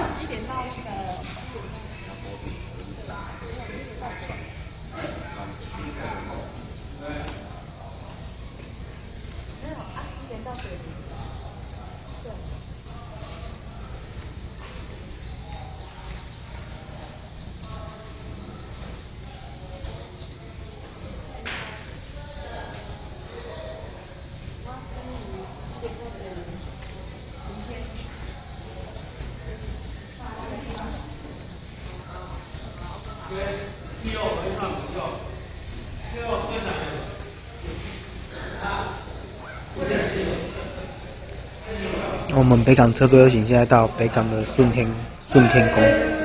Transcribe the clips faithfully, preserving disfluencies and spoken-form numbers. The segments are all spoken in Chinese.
几点到那个？没有啊，几点到水里？对。 我们北港车队游行现在到北港的顺天顺天宫，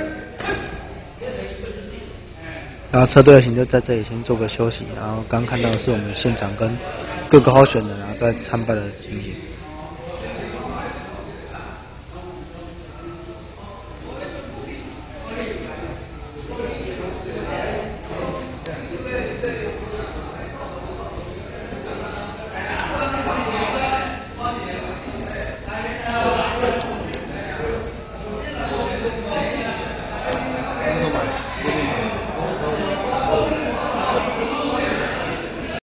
然后车队游行就在这里先做个休息，然后刚看到的是我们现场跟各个候选人然后在参拜的情形。